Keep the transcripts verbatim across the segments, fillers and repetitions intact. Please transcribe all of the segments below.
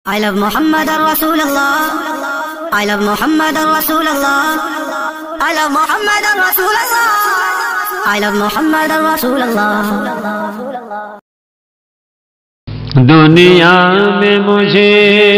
I love Muhammad Rasulullah. I love Muhammad Rasulullah. I love Muhammad Rasulullah. I love Muhammad Rasulullah. دنیا میں مجھے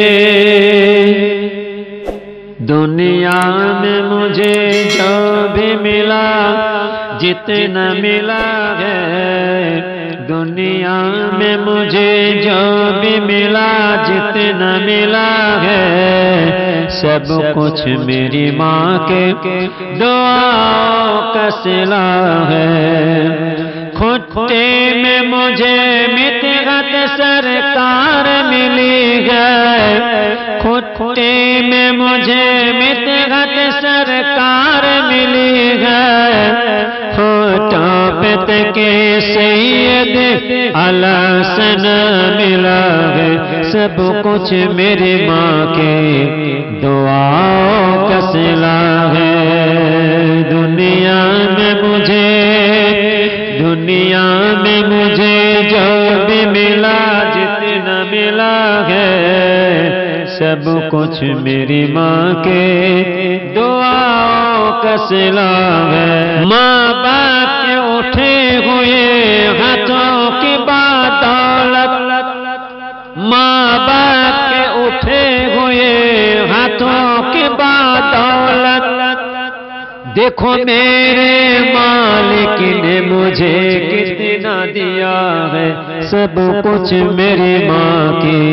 دنیا میں مجھے جو بھی ملا جتنا ملا ہے، دنیا میں مجھے جو بھی ملا جتنا ملا ہے، سب کچھ میری ماں کے دعاؤں کا صلہ ہے۔ کھٹے میں مجھے مدحت سرکار ملی ہے، کھٹے میں مجھے مدحت سرکار ملی ہے، ہوٹوں پہ تکے سید اعلیٰ ثنا ملا ہے، سب کچھ میری ماں کے دعاؤں کا صلہ ہے۔ دنیا میں مجھے دنیا میں مجھے جو بھی ملا جتنا ملا ہے، سب کچھ میری ماں کے دعاؤں کا صلہ ہے۔ ماں باپ کے اٹھے ہوئے ہاتھوں کی بدولت، ماں باپ کے اٹھے ہوئے ہاتھوں کی بدولت، دیکھو میرے مالک نے مجھے کتنا دیا ہے، سب کچھ میری ماں کی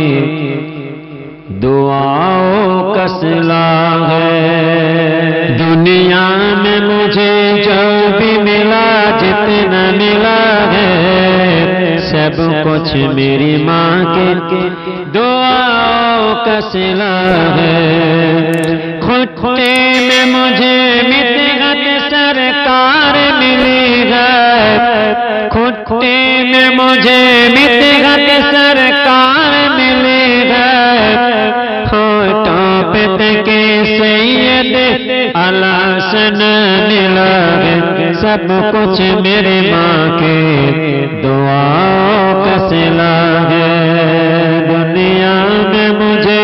دعاؤں کا صلہ ہے۔ دنیا میں مجھے جو بھی ملا جتنا ملا ہے، سب کچھ میری ماں کے دعاؤں کا صلہ ہے۔ کھٹے میں مجھے مدحت سرکار ملی ہے، کھٹے میں مجھے مدحت سرکار ملی ہے، ہوٹوں پہ تکے سید اعلیٰ ثنا ملا ہے، سب کچھ میری ماں کے دعاؤں کا صلہ ہے۔ دنیا میں مجھے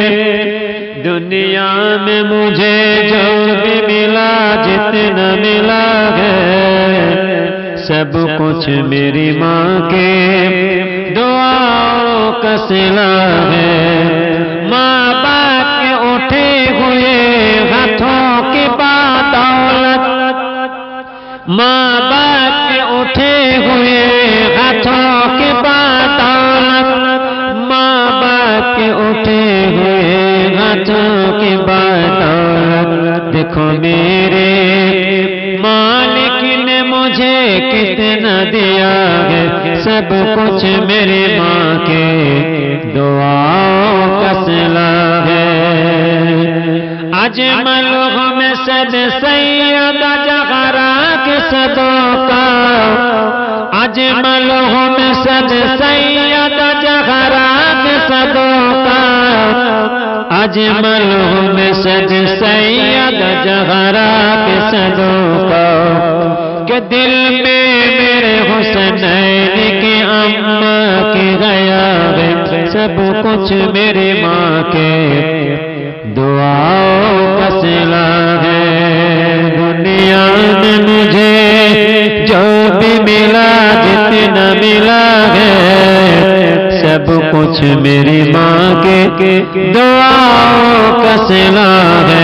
دنیا میں مجھے جو بھی ملا جتنا ملا ہے، سب کچھ میری ماں کے دعاؤں کا صلہ ہے۔ ماں باپ کے اٹھے ہوئے ہاتھوں کی بدولت، ماں باپ کے اٹھے ہوئے ہاتھوں کی بدولت، ماں باپ کے اٹھے ہوئے ہاتھوں کی بدولت، دیکھو میرے مالک نے مجھے کتنا دیا ہے، سب کچھ میری ماں کے دعاؤں کا صلہ ہے۔ اجملہم صد سید جغرا کے صدوں کا، اجملہم صد سید جغرا کے صدوں کا، اجملہم صد سید جغرا کے صدوں کا، کہ دل میں میرے حسنین کی اماں کی غیاب ہے، سب کچھ میری ماں کے دعاؤں کا صلہ ہے۔ دنیا میں مجھے جو بھی ملا جتنا ملا ہے، سب کچھ میری ماں کے دعاؤں کا صلہ ہے۔